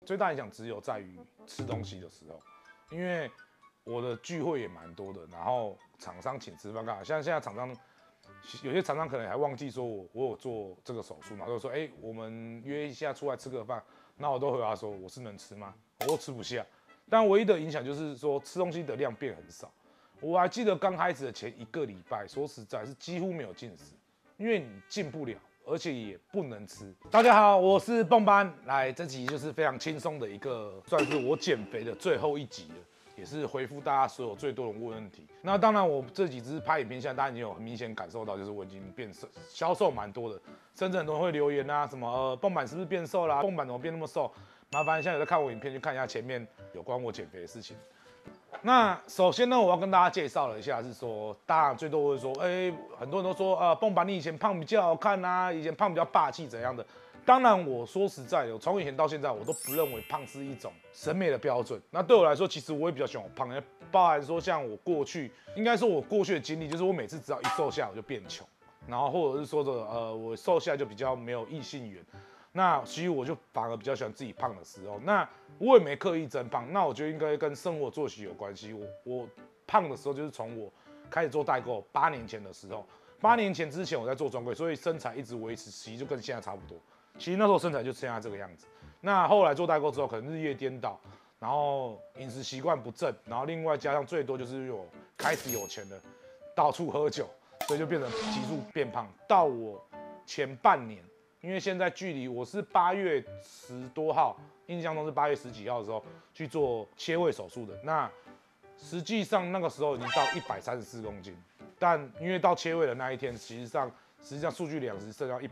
最大影响只有在于吃东西的时候，因为我的聚会也蛮多的，然后厂商请吃饭干嘛？像现在厂商有些厂商可能还忘记说我有做这个手术嘛，就说我们约一下出来吃个饭，那我都回答说我是能吃吗？我都吃不下。但唯一的影响就是说吃东西的量变很少。我还记得刚开始的前1个礼拜，说实在是几乎没有进食，因为你进不了，而且也不能吃。大家好，我是蹦班，来这集就是非常轻松的一个，算是我减肥的最后一集了。也是回复大家所有最多人问题。那当然，我这几支拍影片下，大家已经有很明显感受到，就是我已经变瘦，销售蛮多的，甚至很多人会留言啊，什么蹦板是不是变瘦啦、蹦板怎么变那么瘦？麻烦现在有在看我影片，去看一下前面有关我减肥的事情。那首先呢，我要跟大家介绍了一下，是说，大家最多会说，很多人都说，蹦板你以前胖比较好看啊，以前胖比较霸气怎样的。当然，我说实在的，从以前到现在，我都不认为胖是一种审美的标准。那对我来说，其实我也比较喜欢我胖，包含说像我过去，应该说我过去的经历，就是我每次只要一瘦下，我就变穷，然后或者是说的，我瘦下就比较没有异性缘。那其实我就反而比较喜欢自己胖的时候，那我也没刻意增胖，那我觉得应该跟生活作息有关系。我胖的时候就是从我开始做代购8年前的时候，8年前之前我在做专柜，所以身材一直维持，其实就跟现在差不多。其实那时候身材就现在这个样子。那后来做代购之后，可能日夜颠倒，然后饮食习惯不正，然后另外加上最多就是开始有钱了，到处喝酒，所以就变成急速变胖。到我前半年，因为现在距离我是8月10多号，印象中是8月10几号的时候去做切胃手术的。那实际上那个时候已经到134公斤，但因为到切胃的那一天，实际上数据量是剩下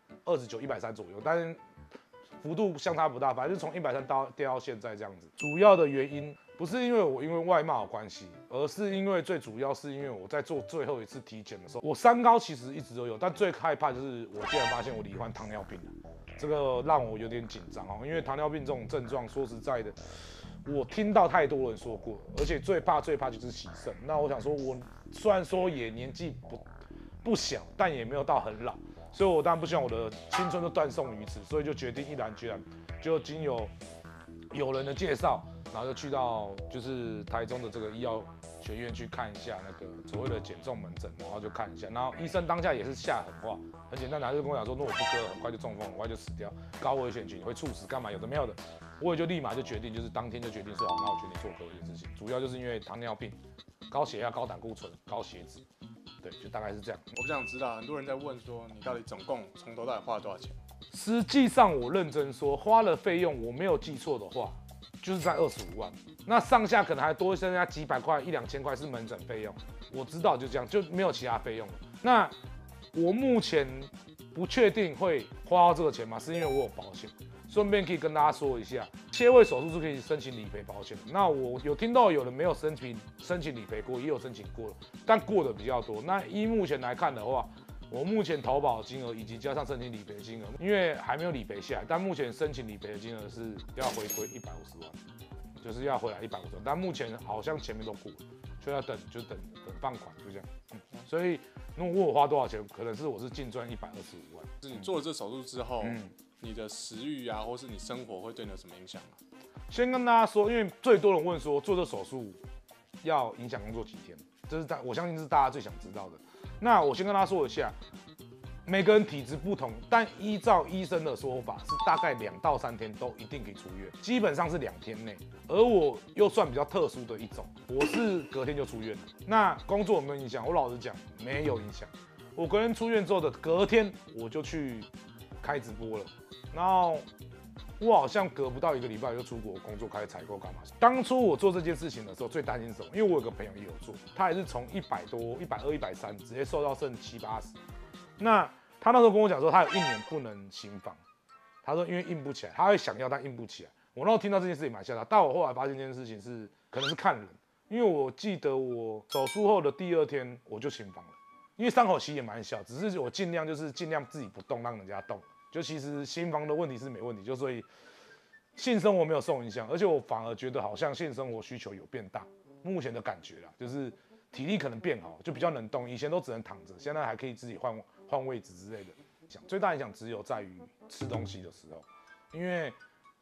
129、130左右，但是幅度相差不大，反正就从130掉到现在这样子。主要的原因不是因为外貌的关系，而是因为最主要是因为我在做最后一次体检的时候，我三高其实一直都有，但最害怕就是我竟然发现我罹患糖尿病了，这个让我有点紧张哦，因为糖尿病这种症状，说实在的，我听到太多人说过，而且最怕就是洗肾。那我想说，我虽然说也年纪不小，但也没有到很老。所以我当然不希望我的青春都断送于此，所以就决定毅然决然，就经有人的介绍，然后就去到就是台中的这个医药学院去看一下那个所谓的减重门诊，然后就看一下，然后医生当下也是下狠话，很简单的，他就跟我讲说，如果不割，很快就中风，很快就死掉，高危险群会猝死，干嘛有的没有的，我也就立马就决定，就是当天就决定说好，那我决定做割这件事情，主要就是因为糖尿病、高血压、高胆固醇、高血脂。对，就大概是这样。 我不想知道，很多人在问说，你到底总共从头到尾花了多少钱？ 实际上，我认真说，花了费用，我没有记错的话，就是在25万。那上下可能还多剩下几百块、1、2千块是门诊费用。我知道就这样，就没有其他费用了。那我目前不确定会花到这个钱吗？是因为我有保险。顺便可以跟大家说一下，切胃手术是可以申请理赔保险的。那我有听到有人没有申请理赔过，也有申请过了，但过的比较多。那依目前来看的话，我目前投保金额以及加上申请理赔金额，因为还没有理赔下来，但目前申请理赔的金额是要回归150万，就是要回来150万。但目前好像前面都过了，就要等放款，就这样。所以如果问我花多少钱，可能是我是净赚125万。 就是你做了这手术之后，你的食欲啊，或是你生活会对你有什么影响吗？ 先跟大家说，因为最多人问说做这手术要影响工作几天，这是我相信是大家最想知道的。那我先跟大家说一下，每个人体质不同，但依照医生的说法是大概2到3天都一定可以出院，基本上是2天内。而我又算比较特殊的一种，我是隔天就出院了。那工作有没有影响？我老实讲没有影响。我隔天出院之后的隔天我就去开直播了。然后我好像隔不到1个礼拜就出国工作，开始采购干嘛？当初我做这件事情的时候，最担心什么？因为我有个朋友也有做，他也是从100多、120、130直接瘦到剩70、80。那他那时候跟我讲说，他有1年不能行房，他说因为硬不起来，他会想要但硬不起来。我那时候听到这件事情蛮吓到，但我后来发现这件事情是可能是看人，因为我记得我手术后的第2天我就行房了，因为伤口其实也蛮小，只是我尽量自己不动，让人家动。就其实心房的问题是没问题，就所以性生活没有受影响，而且我反而觉得好像性生活需求有变大，目前的感觉啦，就是体力可能变好，就比较能动，以前都只能躺着，现在还可以自己换位置之类的。最大影响只有在于吃东西的时候，因为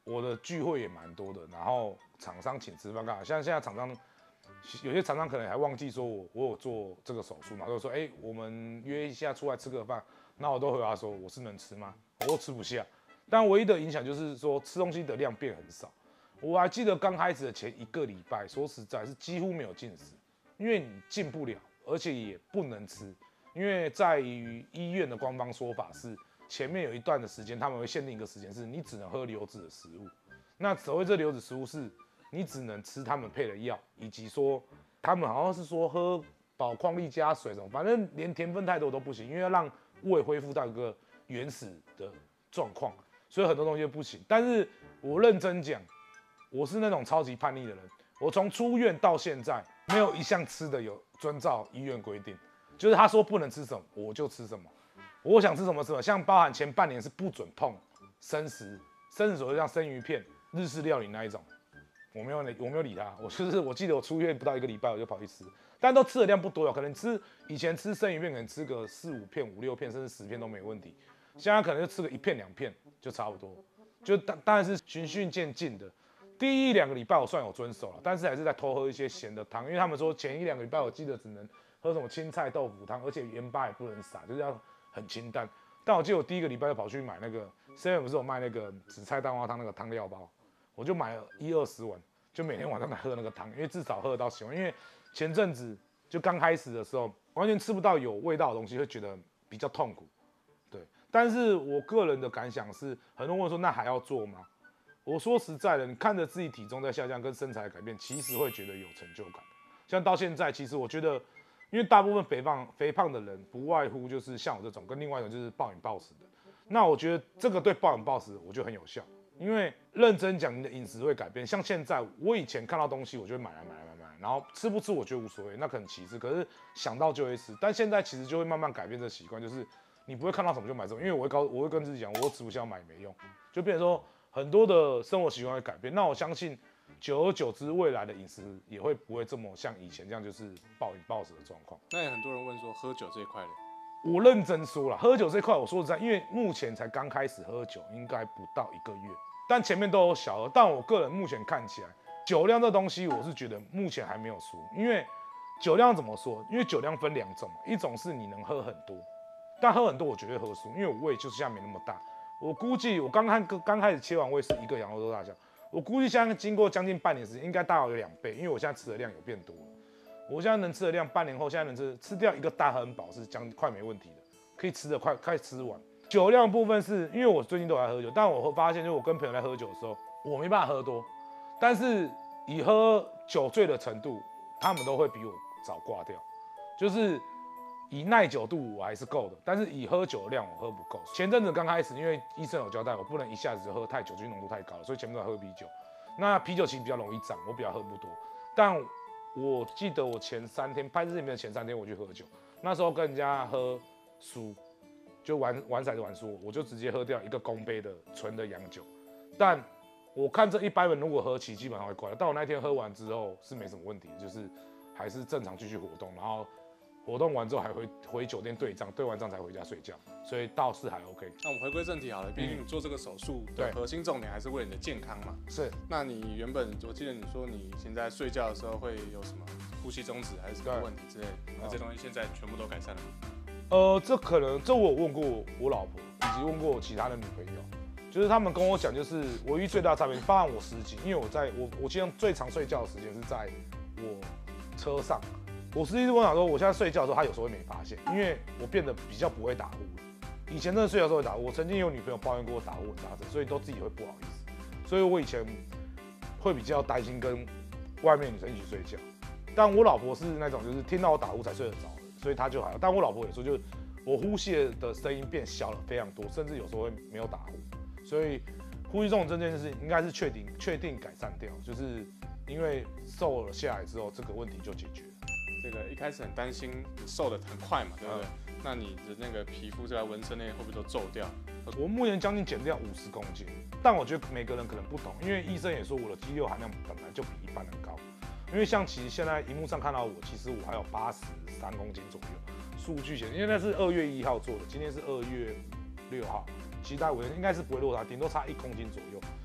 我的聚会也蛮多的，然后厂商请吃饭干嘛？像现在厂商有些厂商可能还忘记说我有做这个手术嘛，就说我们约一下出来吃个饭，那我都回答说我是能吃吗？我都吃不下。但唯一的影响就是说吃东西的量变很少。我还记得刚开始的前1个礼拜，说实在是几乎没有进食，因为你进不了，而且也不能吃，因为在于医院的官方说法是，前面有一段的时间他们会限定一个时间，是你只能喝流质的食物。那所谓这流质食物是，你只能吃他们配的药，以及说他们好像是说喝宝矿力加水什么，反正连甜分太多都不行，因为要让胃恢复到一个原始的状况，所以很多东西不行。但是我认真讲，我是那种超级叛逆的人，我从出院到现在，没有一项吃的有遵照医院规定，就是他说不能吃什么，我就吃什么，我想吃什么吃什么。像包含前半年是不准碰生食，所谓像生鱼片、日式料理那一种，我没有理他，我记得我出院不到1个礼拜我就跑去吃，但都吃的量不多，可能以前吃生鱼片可能吃个4、5片、5、6片，甚至10片都没问题，现在可能就吃个1片、2片就差不多，就当然是循序渐进的。第1、2个礼拜我算有遵守了，但是还是在偷喝一些咸的汤，因为他们说前1、2个礼拜我记得只能喝什么青菜豆腐汤，而且盐巴也不能撒，就是要很清淡。但我记得我第1个礼拜就跑去买那个 7-Eleven 不是有卖那个紫菜蛋花汤那个汤料包，我就买了10-20碗，就每天晚上来喝那个汤，因为至少喝得到喜欢。因为前阵子就刚开始的时候，完全吃不到有味道的东西，会觉得比较痛苦。对，但是我个人的感想是，很多人问说那还要做吗？我说实在的，你看着自己体重在下降跟身材改变，其实会觉得有成就感。像到现在，其实我觉得，因为大部分肥胖的人不外乎就是像我这种，跟另外一种就是暴饮暴食的。那我觉得这个对暴饮暴食我觉得很有效，因为认真讲，你的饮食会改变。像现在，我以前看到东西，我就会买，然后吃不吃我觉得无所谓，那可能其次。可是想到就会吃，但现在其实就会慢慢改变这习惯，就是你不会看到什么就买什么，因为我会跟自己讲，我吃不下买没用，就变成说很多的生活习惯会改变。那我相信，久而久之，未来的饮食也不会这么像以前这样，就是暴饮暴食的状况。 那也很多人问说，喝酒这一块呢？ 我认真说了，喝酒这块，我说实在，因为目前才刚开始喝酒，应该不到1个月，但前面都有小喝。但我个人目前看起来，酒量这东西，我是觉得目前还没有输。因为酒量怎么说？因为酒量分2种，一种是你能喝很多，但喝很多我绝对喝输，因为我胃就是现在没那么大。我估计我刚开始切完胃是1个羊肉豆大小，我估计现在经过将近半年时间，应该大概有2倍，因为我现在吃的量有变多了。我现在能吃的量，半年后现在能吃掉1个大汉堡是快没问题的，可以吃的快吃完。酒量部分是因为我最近都在喝酒，但我会发现，就是我跟朋友在喝酒的时候，我没办法喝多，但是以喝酒醉的程度，他们都会比我早挂掉。就是以耐久度我还是够的，但是以喝酒的量我喝不够。前阵子刚开始，因为医生有交代，我不能一下子就喝太酒精浓度太高了，所以前面都在喝啤酒。那啤酒其实比较容易胀，我比较喝不多，但我记得我前3天拍日影片的前3天我去喝酒，那时候跟人家喝输，就玩骰子玩输，我就直接喝掉1个公杯的纯的洋酒。但我看这一般人如果喝起基本上会挂掉，但我那天喝完之后是没什么问题，就是还是正常继续活动，然后活动完之后还回酒店对账，对完账才回家睡觉，所以倒是还 OK。 那我们回归正题好了，毕竟你做这个手术的核心重点还是为了你的健康嘛。 是。那你原本我记得你说你现在睡觉的时候会有什么呼吸中止还是什么问题之类的，那这东西现在全部都改善了吗？ 这我有问过我老婆，以及问过我其他的女朋友，就是他们跟我讲，就是唯一最大的差别，包含我10几，因为我现在最常睡觉的时间是在我车上。我司机跟我讲说，我现在睡觉的时候，他有时候会没发现，因为我变得比较不会打呼了。以前真的睡觉的时候会打呼，我曾经有女朋友抱怨过我打呼很大声，所以都自己会不好意思。所以我以前会比较担心跟外面女生一起睡觉。但我老婆是那种就是听到我打呼才睡得着的，所以她就还好。但我老婆也说，就是我呼吸的声音变小了非常多，甚至有时候会没有打呼。所以呼吸中止这件事应该是确定改善掉，就是因为瘦了下来之后，这个问题就解决了。 这个一开始很担心你瘦得很快嘛，对不对？那你的那个皮肤这个纹身那些会不会都皱掉？ 我目前将近减掉50公斤，但我觉得每个人可能不同，因为医生也说我的肌肉含量本来就比一般人高。因为像其实现在荧幕上看到我，其实我还有83公斤左右。数据显示，因为那是2月1号做的，今天是2月6号，其实大概应该是不会落差，顶多差1公斤左右。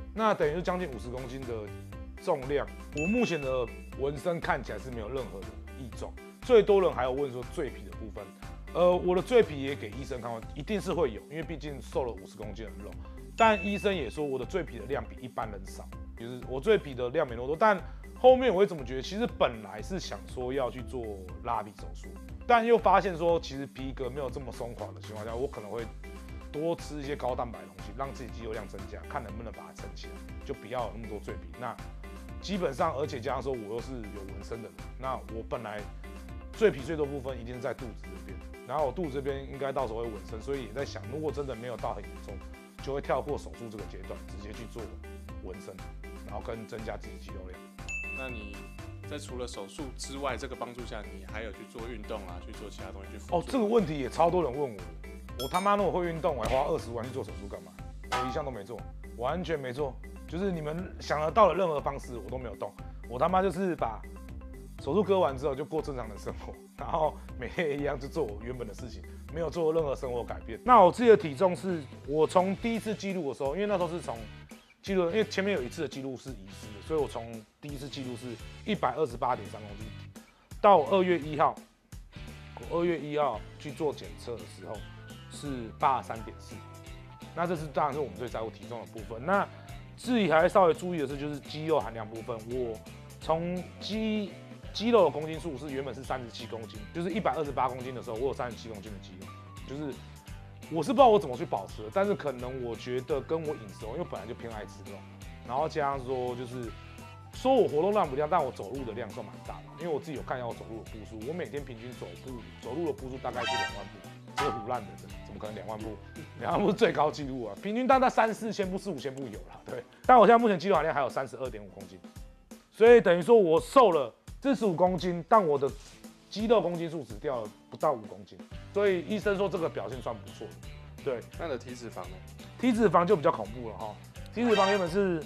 那等于是将近50公斤的重量。我目前的纹身看起来是没有任何的异状，最多人还有问说赘皮的部分。我的赘皮也给医生看过，一定是会有，因为毕竟瘦了50公斤的肉。但医生也说我的赘皮的量比一般人少，就是我赘皮的量没那么多。但后面我会怎么觉得？其实本来是想说要去做拉皮手术，但又发现说其实皮革没有这么松垮的情况下，我可能会多吃一些高蛋白的东西，让自己肌肉量增加，看能不能把它撑起来，就不要有那么多赘皮。那基本上，而且加上说我又是有纹身的人，那我本来赘皮最多部分一定是在肚子这边，然后我肚子这边应该到时候会纹身，所以也在想，如果真的没有到很严重，就会跳过手术这个阶段，直接去做纹身，然后跟增加自己肌肉量。 那你在除了手术之外，这个帮助下，你还有去做运动啊，去做其他东西去辅助？ 哦，这个问题也超多人问我，我他妈那么会运动，我还花20万去做手术干嘛？我一项都没做，完全没做，就是你们想得到的任何方式我都没有动，我他妈就是把手术割完之后就过正常的生活，然后每天一样就做我原本的事情，没有做任何生活改变。那我自己的体重是我从第一次记录的时候，因为那时候是从记录，因为前面有一次的记录是遗失的，所以我从第一次记录是128.3公斤，到2月1号，我2月1号去做检测的时候是83.4，那这是当然是我们最在乎体重的部分。那自己还稍微注意的是，就是肌肉含量部分，我从肌肉的公斤数是原本是37公斤，就是128公斤的时候，我有37公斤的肌肉，就是我是不知道我怎么去保持的，但是可能我觉得跟我饮食，因为本来就偏爱吃肉，然后加上说就是说我活动量不量，但我走路的量算蛮大的，因为我自己有看一下我走路的步数，我每天平均走路的步数大概是2万步，这个胡乱的，怎么可能2万步？2万步是最高纪录啊，平均大概3、4千步、4、5千步有啦，对。但我现在目前肌肉含量还有32.5公斤，所以等于说我瘦了45公斤，但我的肌肉公斤数只掉了不到5公斤，所以医生说这个表现算不错的。对， 那你的体脂肪呢？ 体脂肪就比较恐怖了哈，体脂肪原本是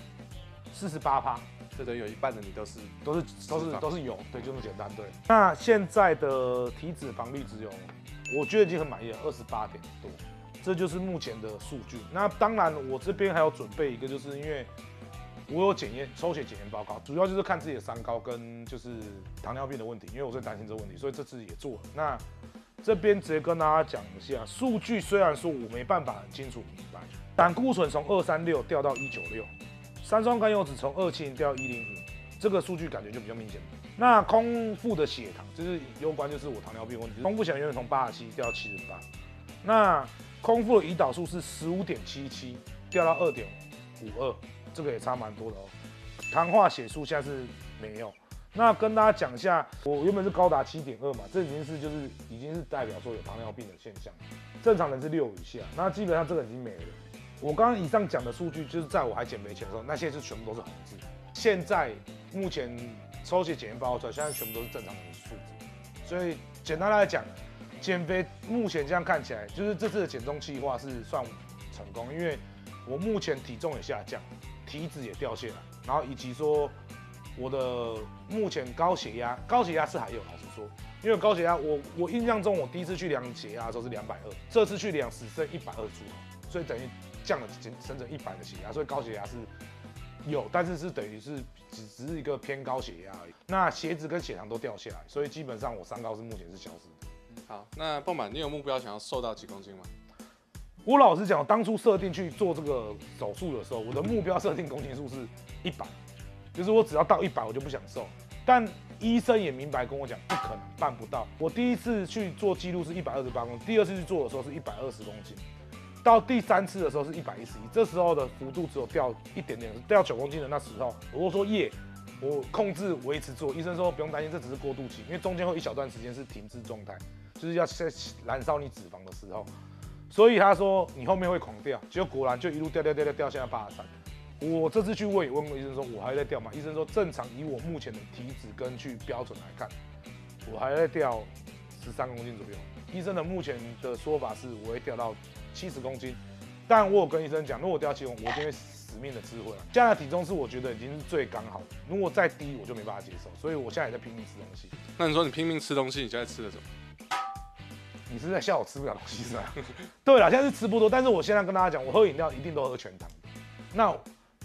48%， 这等于有一半的你都是有，对，就这么简单。对，那现在的体脂肪率只有，我觉得已经很满意了，28点多，这就是目前的数据。那当然，我这边还有准备一个，就是因为我有抽血检验报告，主要就是看自己的三高跟就是糖尿病的问题，因为我最担心这个问题，所以这次也做了。那这边直接跟大家讲一下，数据虽然说我没办法很清楚明白，胆固醇从236掉到196，三酸甘油酯从270掉到105，这个数据感觉就比较明显。那空腹的血糖就是攸关就是我糖尿病问题，空腹血糖原本从87掉到78，那空腹的胰岛素是15.77掉到2.52，这个也差蛮多的哦。糖化血素现在是没有。那跟大家讲一下，我原本是高达7.2嘛，这已经是代表说有糖尿病的现象，正常人是6以下，那基本上这个已经没了。我刚刚以上讲的数据，就是在我还减肥前的时候，那些就全部都是红字。现在目前抽血检验报告出来，现在全部都是正常人的数字。所以简单来讲，减肥目前这样看起来，就是这次的减重计划是算成功，因为我目前体重也下降，体脂也掉下来，然后以及说我的目前高血压是还有，老实说，因为高血压我印象中我第一次去量血压的时候是220，这次去量只剩120出头，所以等于降了整整100的血压，所以高血压是有，但是等于是只是一个偏高血压而已。那血脂跟血糖都掉下来，所以基本上我三高是目前是消失的。 好，那蹦满，你有目标想要瘦到几公斤吗？ 我老实讲，我当初设定去做这个手术的时候，我的目标设定公斤数是100，就是我只要到100我就不想瘦。但医生也明白跟我讲，不可能办不到。我第一次去做记录是128公斤，第二次去做的时候是120公斤，到第3次的时候是111，这时候的幅度只有掉一点点，掉9公斤的那时候，我说我控制维持做，医生说不用担心，这只是过渡期，因为中间会一小段时间是停滞状态，就是要在燃烧你脂肪的时候，所以他说你后面会狂掉，结果果然就一路掉，现在83。我这次去问过医生说，我还在掉吗？医生说正常以我目前的体脂跟去标准来看，我还在掉13公斤左右。医生的目前的说法是我会掉到70公斤，但我有跟医生讲，如果掉到70公斤，我一定会死命的吃回来。现在的体重是我觉得已经是最刚好的，如果再低我就没办法接受，所以我现在也在拼命吃东西。 那你说你拼命吃东西，你现在吃了什么？ 你是在笑我吃不了东西是吧？对啦，现在是吃不多，但是我现在跟大家讲，我喝饮料一定都喝全糖的。那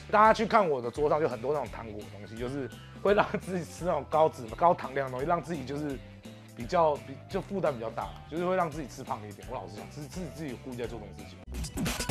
大家去看我的桌上就很多那种糖果的东西，就是会让自己吃那种高糖量的东西，让自己就是就负担比较大，就是会让自己吃胖一点。我老实讲，是自己故意在做这种事情。